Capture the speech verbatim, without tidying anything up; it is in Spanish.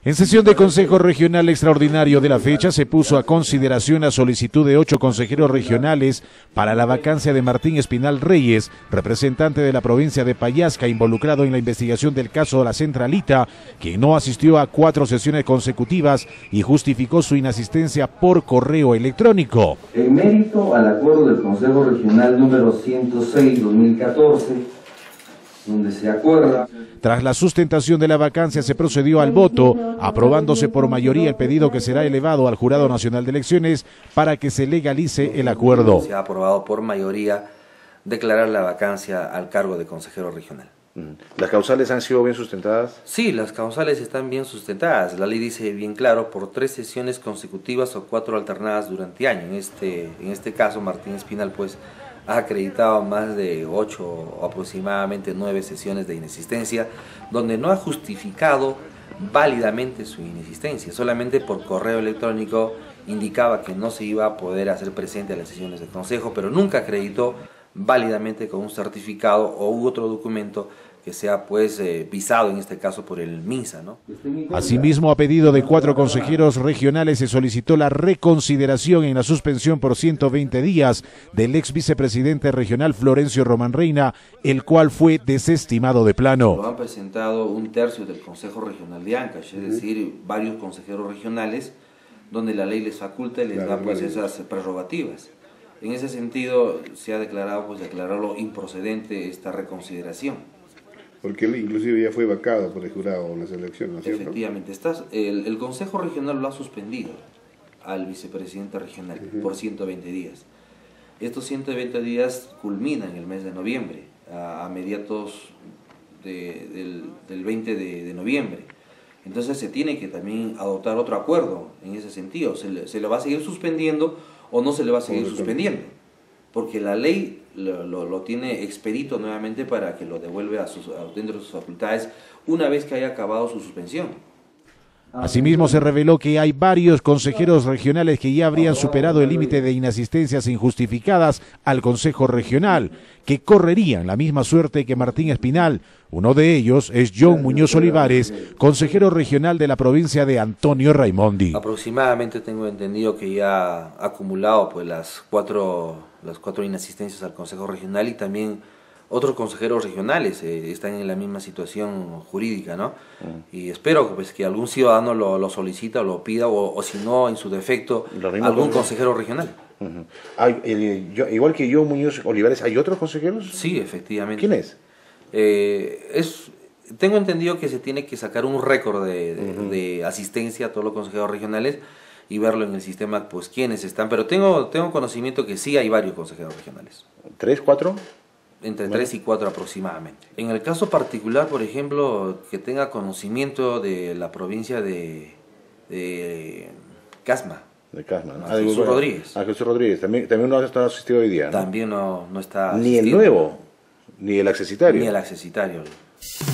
En sesión de Consejo Regional Extraordinario de la fecha se puso a consideración la solicitud de ocho consejeros regionales para la vacancia de Martín Espinal Reyes, representante de la provincia de Pallasca, involucrado en la investigación del caso de la Centralita, quien no asistió a cuatro sesiones consecutivas y justificó su inasistencia por correo electrónico. En mérito al acuerdo del Consejo Regional número ciento seis barra dos mil catorce, donde se acuerda. Tras la sustentación de la vacancia se procedió al voto, aprobándose por mayoría el pedido que será elevado al Jurado Nacional de Elecciones para que se legalice el acuerdo. Se ha aprobado por mayoría declarar la vacancia al cargo de consejero regional. ¿Las causales han sido bien sustentadas? Sí, las causales están bien sustentadas. La ley dice bien claro, por tres sesiones consecutivas o cuatro alternadas durante año. En este, en este caso, Martín Espinal, pues, ha acreditado más de ocho o aproximadamente nueve sesiones de inexistencia, donde no ha justificado válidamente su inexistencia. Solamente por correo electrónico indicaba que no se iba a poder hacer presente a las sesiones del Consejo, pero nunca acreditó válidamente con un certificado o u otro documento que sea pues eh, visado en este caso por el MINSA, ¿no? Asimismo, a pedido de cuatro consejeros regionales se solicitó la reconsideración en la suspensión por ciento veinte días del ex vicepresidente regional Florencio Román Reina, el cual fue desestimado de plano. Lo han presentado un tercio del Consejo Regional de Ancash, es decir, varios consejeros regionales donde la ley les faculta y les da pues esas prerrogativas. En ese sentido se ha declarado pues declararlo improcedente esta reconsideración. Porque él inclusive ya fue vacado por el jurado en las elecciones, ¿no es cierto? Efectivamente, estás, el, el Consejo Regional lo ha suspendido al vicepresidente regional uh-huh. por ciento veinte días. Estos ciento veinte días culminan en el mes de noviembre, a, a mediados de, del, del veinte de noviembre. Entonces se tiene que también adoptar otro acuerdo en ese sentido. Se le, se le va a seguir suspendiendo o no se le va a seguir suspendiendo. Porque la ley lo, lo, lo tiene expedito nuevamente para que lo devuelva a sus, a, dentro de sus facultades una vez que haya acabado su suspensión. Asimismo, se reveló que hay varios consejeros regionales que ya habrían superado el límite de inasistencias injustificadas al Consejo Regional, que correrían la misma suerte que Martín Espinal. Uno de ellos es John Muñoz Olivares, consejero regional de la provincia de Antonio Raimondi. Aproximadamente tengo entendido que ya ha acumulado pues las cuatro, las cuatro inasistencias al Consejo Regional y también otros consejeros regionales eh, están en la misma situación jurídica, ¿no? Mm. Y espero pues, que algún ciudadano lo, lo solicita o lo pida, o, o si no, en su defecto, algún consejero regional. Uh-huh. Hay, eh, yo, igual que yo, Muñoz Olivares, ¿hay otros consejeros? Sí, efectivamente. ¿Quién es? Eh, es tengo entendido que se tiene que sacar un récord de, de, uh-huh. de asistencia a todos los consejeros regionales y verlo en el sistema, pues quiénes están. Pero tengo, tengo conocimiento que sí hay varios consejeros regionales. ¿Tres, cuatro? Entre bueno. tres y cuatro aproximadamente. En el caso particular, por ejemplo, que tenga conocimiento de la provincia de, de Casma. De Casma, ¿no? A Jesús bueno, Rodríguez. A Jesús Rodríguez. También, también no está asistido hoy día, ¿no? También no, no está Ni asistido. El nuevo, ni el accesitario. Ni el accesitario.